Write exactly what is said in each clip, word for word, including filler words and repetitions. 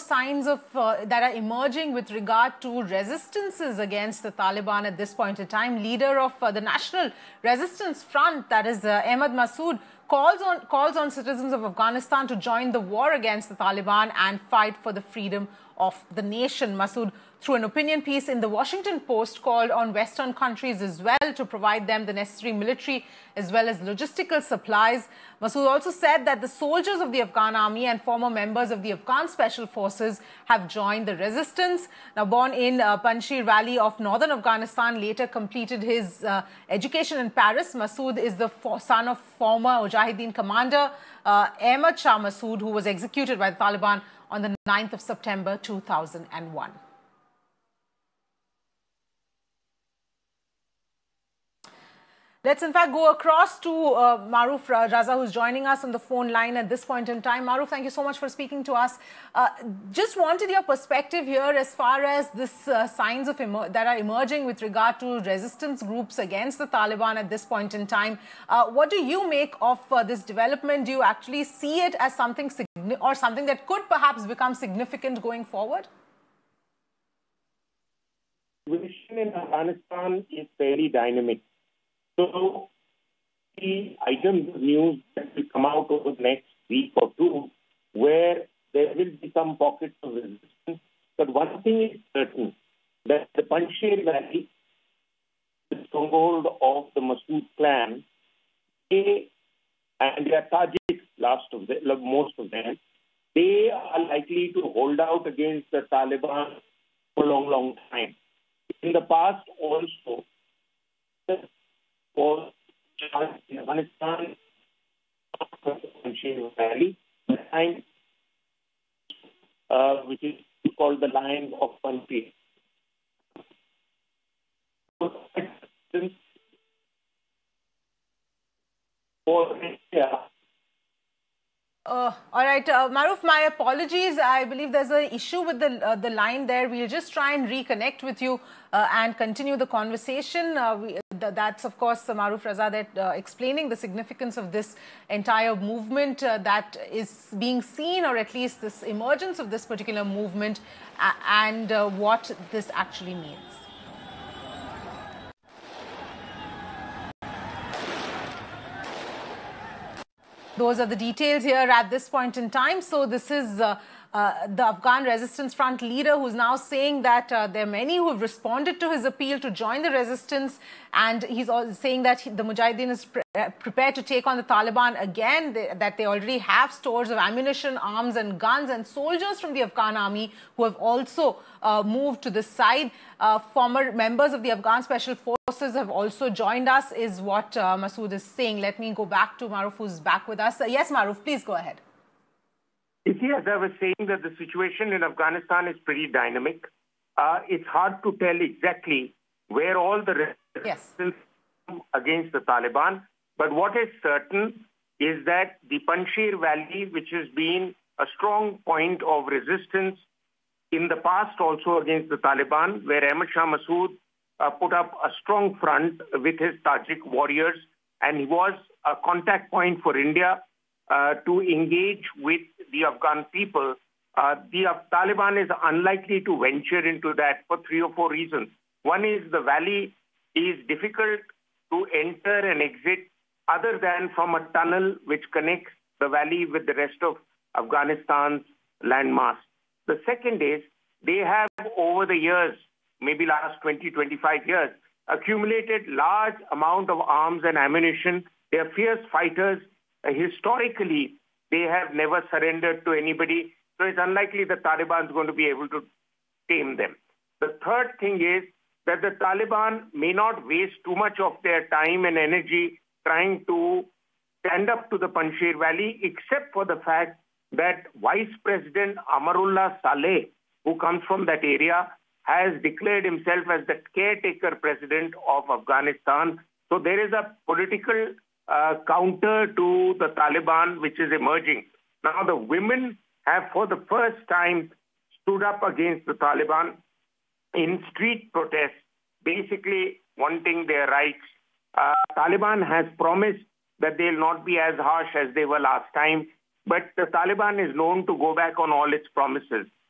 signs of uh, that are emerging with regard to resistances against the Taliban at this point in time. Leader of uh, the National Resistance Front, that is uh, Ahmad Massoud, calls on calls on citizens of Afghanistan to join the war against the Taliban and fight for the freedom of the nation. Massoud, through an opinion piece in the Washington Post, called on Western countries as well to provide them the necessary military as well as logistical supplies. Massoud also said that the soldiers of the Afghan army and former members of the Afghan Special Forces have joined the resistance. Now, born in uh, Panjshir Valley of northern Afghanistan, later completed his uh, education in Paris. Massoud is the son of former Mujahideen commander uh, Ahmad Shah Massoud, who was executed by the Taliban on the ninth of September two thousand one. Let's in fact go across to uh, Maruf Raza, who's joining us on the phone line at this point in time. Maruf, thank you so much for speaking to us. Uh, just wanted your perspective here as far as this uh, signs of that are emerging with regard to resistance groups against the Taliban at this point in time. Uh, what do you make of uh, this development? Do you actually see it as something or something that could perhaps become significant going forward? The situation in Afghanistan is very dynamic. So, the items of news that will come out over the next week or two, where there will be some pockets of resistance. But one thing is certain, that the Panjshir Valley, the stronghold of the Massoud clan, they, and they are Tajiks, last of them, most of them, they are likely to hold out against the Taliban for a long, long time. In the past also, for Afghanistan, Valley, uh, which is called the Line of Panjshir. For India. Uh, all right, uh, Maruf, my apologies. I believe there's an issue with the uh, the line there. We'll just try and reconnect with you uh, and continue the conversation. Uh, we, th that's, of course, uh, Maruf Raza that uh, explaining the significance of this entire movement uh, that is being seen, or at least this emergence of this particular movement uh, and uh, what this actually means. Those are the details here at this point in time. So this is uh, uh, the Afghan Resistance Front leader who's now saying that uh, there are many who have responded to his appeal to join the resistance. And he's also saying that he, the Mujahideen is pre prepared to take on the Taliban again, they, that they already have stores of ammunition, arms and guns, and soldiers from the Afghan army who have also uh, moved to this side. Uh, former members of the Afghan Special Forces have also joined us, is what uh, Massoud is saying. Let me go back to Maruf, who's back with us. Uh, yes, Maruf, please go ahead. You see, as I was saying, that the situation in Afghanistan is pretty dynamic. Uh, it's hard to tell exactly where all the resistance yes. against the Taliban. But what is certain is that the Panjshir Valley, which has been a strong point of resistance in the past also against the Taliban, where Ahmad Shah Massoud uh, put up a strong front with his Tajik warriors, and he was a contact point for India uh, to engage with the Afghan people. Uh, the uh, Taliban is unlikely to venture into that for three or four reasons. One is the valley is difficult to enter and exit other than from a tunnel which connects the valley with the rest of Afghanistan's landmass. The second is they have over the years, maybe last twenty, twenty-five years, accumulated large amount of arms and ammunition. They are fierce fighters. Uh, historically, they have never surrendered to anybody. So it's unlikely the Taliban is going to be able to tame them. The third thing is that the Taliban may not waste too much of their time and energy trying to stand up to the Panjshir Valley, except for the fact that Vice President Amarullah Saleh, who comes from that area, has declared himself as the caretaker president of Afghanistan. So there is a political uh, counter to the Taliban which is emerging. Now the women have for the first time stood up against the Taliban in street protests, basically wanting their rights. Uh, Taliban has promised that they'll not be as harsh as they were last time, but the Taliban is known to go back on all its promises.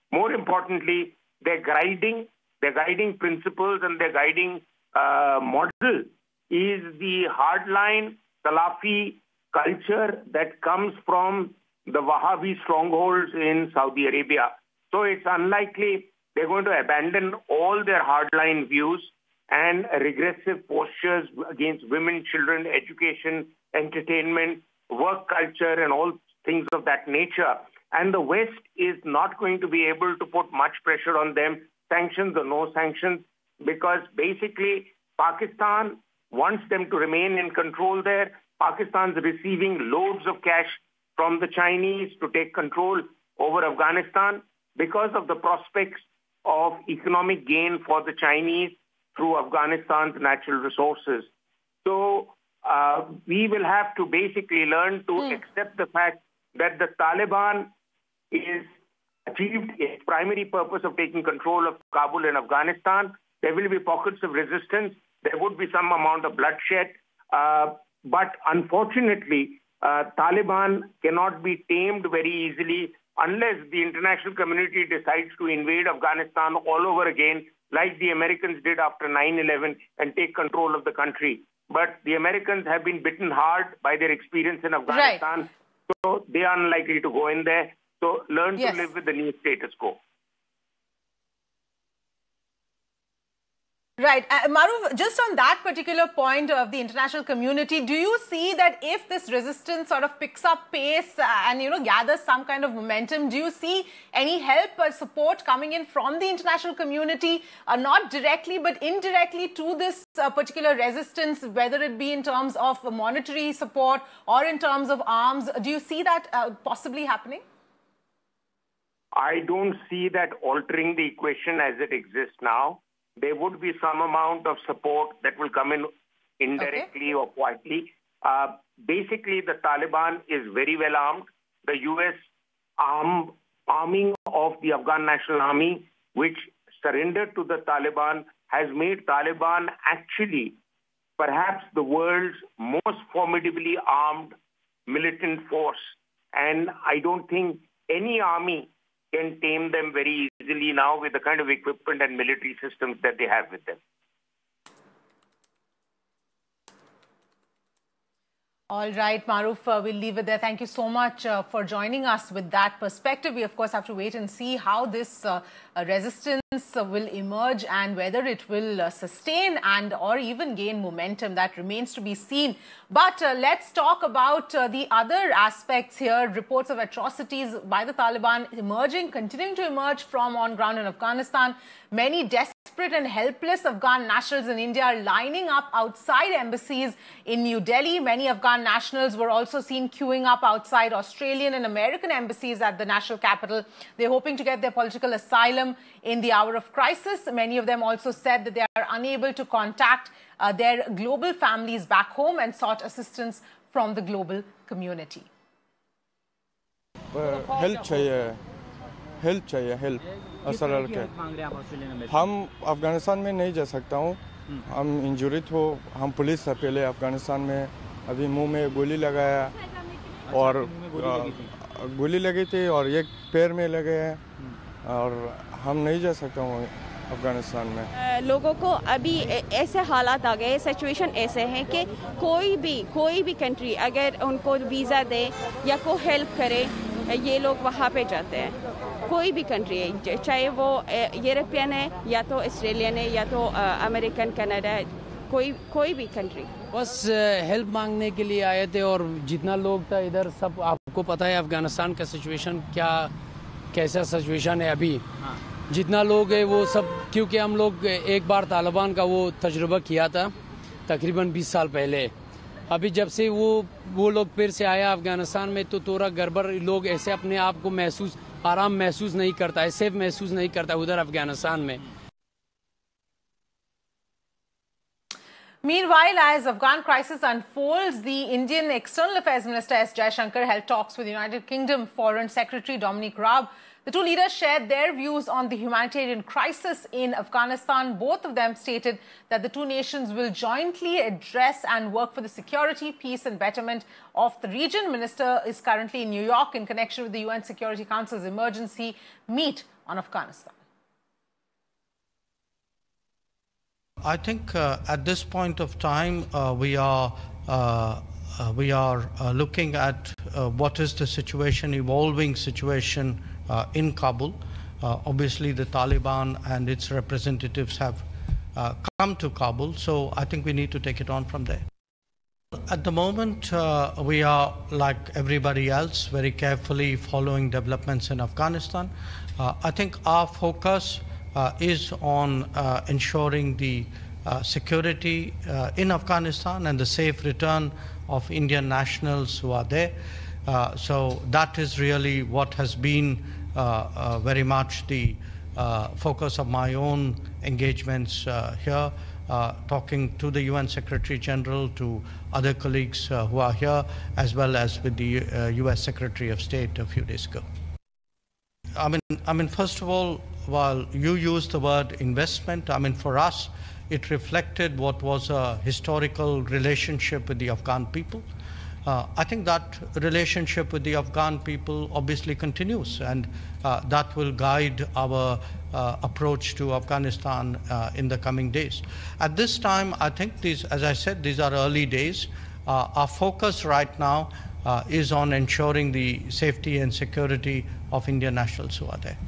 more importantly, their guiding, their guiding principles and their guiding uh, model is the hardline Salafi culture that comes from the Wahhabi strongholds in Saudi Arabia. So it's unlikely they're going to abandon all their hardline views and regressive postures against women, children, education, entertainment, work culture, and all things of that nature. And the West is not going to be able to put much pressure on them, sanctions or no sanctions, because basically Pakistan wants them to remain in control there. Pakistan's receiving loads of cash from the Chinese to take control over Afghanistan because of the prospects of economic gain for the Chinese through Afghanistan's natural resources. So uh, we will have to basically learn to mm. accept the fact that the Taliban is achieved its primary purpose of taking control of Kabul and Afghanistan. There will be pockets of resistance. There would be some amount of bloodshed. Uh, but unfortunately, uh, Taliban cannot be tamed very easily unless the international community decides to invade Afghanistan all over again, like the Americans did after nine eleven, and take control of the country. But the Americans have been bitten hard by their experience in Afghanistan, right. So they are unlikely to go in there. So learn yes. to live with the new status quo. Right. Uh, Maruf, just on that particular point of the international community, do you see that if this resistance sort of picks up pace uh, and, you know, gathers some kind of momentum, do you see any help or support coming in from the international community, uh, not directly but indirectly to this uh, particular resistance, whether it be in terms of monetary support or in terms of arms? Do you see that uh, possibly happening? I don't see that altering the equation as it exists now. There would be some amount of support that will come in indirectly okay. or quietly. Uh, basically, the Taliban is very well armed. The U S arm, arming of the Afghan National Army, which surrendered to the Taliban, has made Taliban actually perhaps the world's most formidably armed militant force. And I don't think any army can tame them very easily now with the kind of equipment and military systems that they have with them. All right, Maruf, uh, we'll leave it there. Thank you so much uh, for joining us with that perspective. We, of course, have to wait and see how this uh, uh, resistance uh, will emerge and whether it will uh, sustain and or even gain momentum. That remains to be seen. But uh, let's talk about uh, the other aspects here. Reports of atrocities by the Taliban emerging, continuing to emerge from on ground in Afghanistan. Many desperate and helpless Afghan nationals in India are lining up outside embassies in New Delhi. Many Afghan nationals were also seen queuing up outside Australian and American embassies at the national capital. They're hoping to get their political asylum in the hour of crisis. Many of them also said that they are unable to contact uh, their global families back home and sought assistance from the global community. Uh, help चाहिए, help चाहिए, help. असल के हम अफगानिस्तान में नहीं जा सकता हूँ. हम इंजुरिड हो, हम पुलिस से पहले अफगानिस्तान में अभी मुंह में गोली लगाया और गोली लगी थी और एक पैर में लगे हैं और हम नहीं जा सकता हूँ अफगानिस्तान में. लोगों को अभी ऐसे हालात आ गए, सिचुएशन ऐसे हैं कि कोई भी कोई भी कंट्री अगर उनको वीज़ा दे या को हेल्प करे, ये लोग वहाँ पे जाते हैं. कोई भी कंट्री है, चाहे वो यूरोपियन है या तो ऑस्ट्रेलियन है या तो अमेरिकन, कनाडा, कोई कोई भी कंट्री. बस हेल्प मांगने के लिए आए थे और जितना लोग था इधर सब, आपको पता है अफगानिस्तान का सिचुएशन क्या, कैसा सिचुएशन है अभी. हाँ. जितना लोग है वो सब, क्योंकि हम लोग एक बार तालिबान का वो तजुर्बा किया था तकरीबन बीस साल पहले. अभी जब से वो वो लोग फिर से आया अफगानिस्तान में तो थोड़ा गड़बड़, लोग ऐसे अपने आप को महसूस आराम महसूस नहीं करता है, सेफ महसूस नहीं करता उधर अफगानिस्तान में. Meanwhile, as Afghan crisis unfolds, the Indian External Affairs Minister S. Jaishankar held talks with United Kingdom Foreign Secretary Dominic Raab. The two leaders shared their views on the humanitarian crisis in Afghanistan. Both of them stated that the two nations will jointly address and work for the security, peace and betterment of the region. Minister is currently in New York in connection with the U N Security Council's emergency meet on Afghanistan? I think uh, at this point of time, uh, we are uh, uh, we are uh, looking at uh, what is the situation, evolving situation uh, in Kabul. Uh, obviously, the Taliban and its representatives have uh, come to Kabul, so I think we need to take it on from there. At the moment, uh, we are, like everybody else, very carefully following developments in Afghanistan. Uh, I think our focus uh, is on uh, ensuring the uh, security uh, in Afghanistan and the safe return of Indian nationals who are there. Uh, so that is really what has been uh, uh, very much the uh, focus of my own engagements uh, here. Uh, talking to the U N Secretary General, to other colleagues uh, who are here, as well as with the uh, U S Secretary of State a few days ago. I mean, I mean, first of all, while you used the word investment, I mean, for us, it reflected what was a historical relationship with the Afghan people. Uh, I think that relationship with the Afghan people obviously continues, and uh, that will guide our uh, approach to Afghanistan uh, in the coming days. At this time, I think these, as I said, these are early days. Uh, our focus right now uh, is on ensuring the safety and security of Indian nationals who are there.